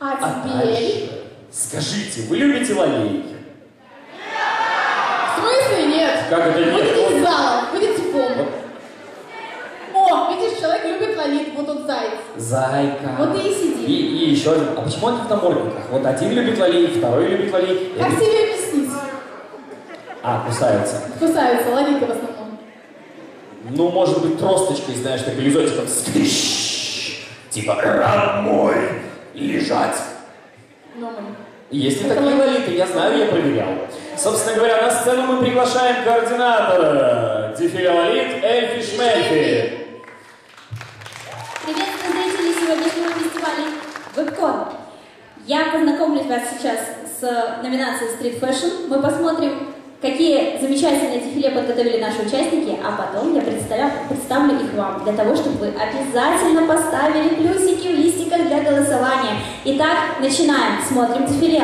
А теперь... дальше? Скажите, вы любите лолей? В смысле нет? Как это нет? Выйдите из зала, выйдите в комнату. О, видишь, человек любит лолит, вот он заяц. Зайка. Вот ты и сиди. И еще один. А почему они в намордниках? Вот один любит лолей, второй любит лолей. Как тебе объяснить? А, кусаются. Кусаются, лолиты в основном. Ну, может быть, тросточкой, знаешь, так лизотиком скрищ. Типа, раб мой, лежать. Ну, Есть ли такие лолиты? Я знаю, я проверял. Собственно говоря, на сцену мы приглашаем координатора дефиле лолит Эльфи Шмельфи. Приветствую зрителей сегодняшнего фестиваля WebCon. Я познакомлю вас сейчас с номинацией Street Fashion. Мы посмотрим, какие замечательные дефиле подготовили наши участники, а потом я представлю их вам, для того, чтобы вы обязательно поставили плюсики в листиках для голосования. Итак, начинаем. Смотрим дефиле.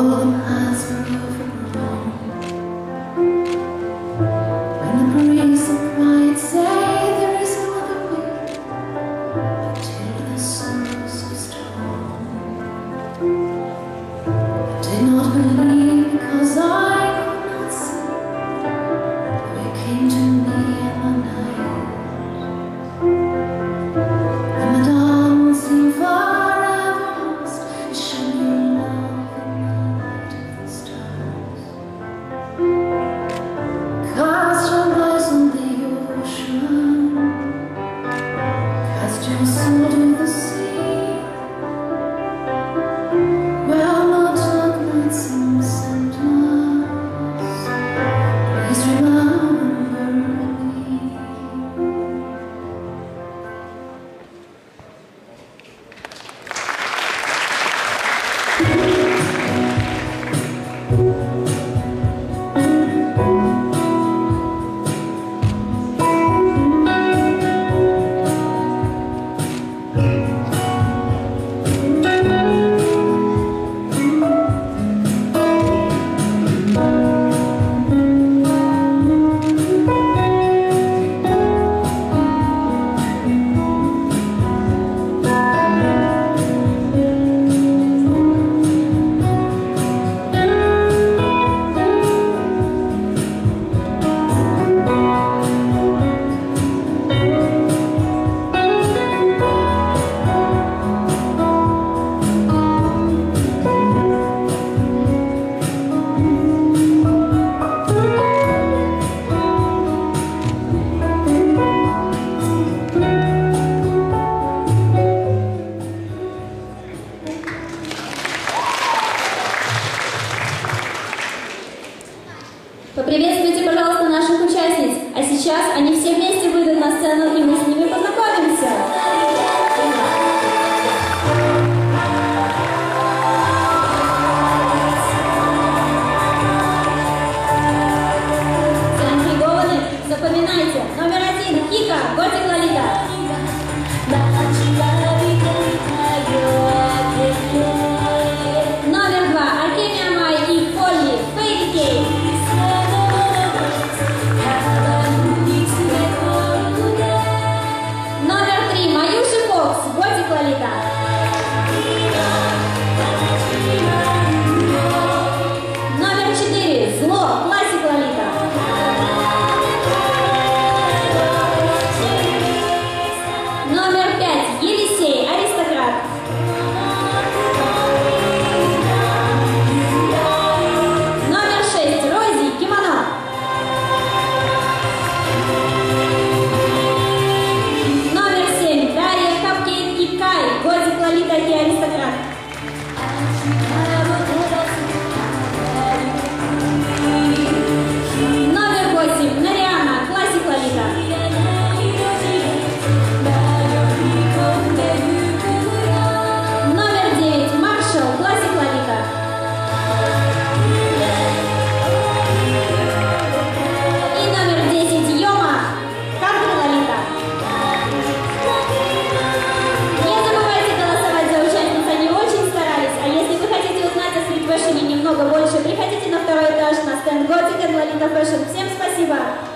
Поприветствуйте, пожалуйста, наших участниц. А сейчас они все вместе выйдут на сцену, и мы с ними познакомимся. Заинтригованы? Запоминайте. Номер 1 Кика, Готик Лолита. Номер 2 Акеми Амай и Полли, Фейри Кей. Номер 3 Маюши Фокс, Готик Лолита. Номер 4 Зло, Классик Лолита. Номер 5 Елисей, Аристократ. Номер 6 Рози, Кимоно. Номер 7 Дарья, Капкейк и Кай, Готик Лолита и Аристократ. Номер 8 Нариана, Классик Лолита. Номер 9 Маршал, Классик Лолита. И номер 10 Йома, Кантри Лолита. Не забывайте голосовать за участниц, они очень старались. А если вы хотите узнать о стрит-фэшне немного больше, приходите на второй этаж на стенд Готик и Лолита Фэшн. Всем спасибо!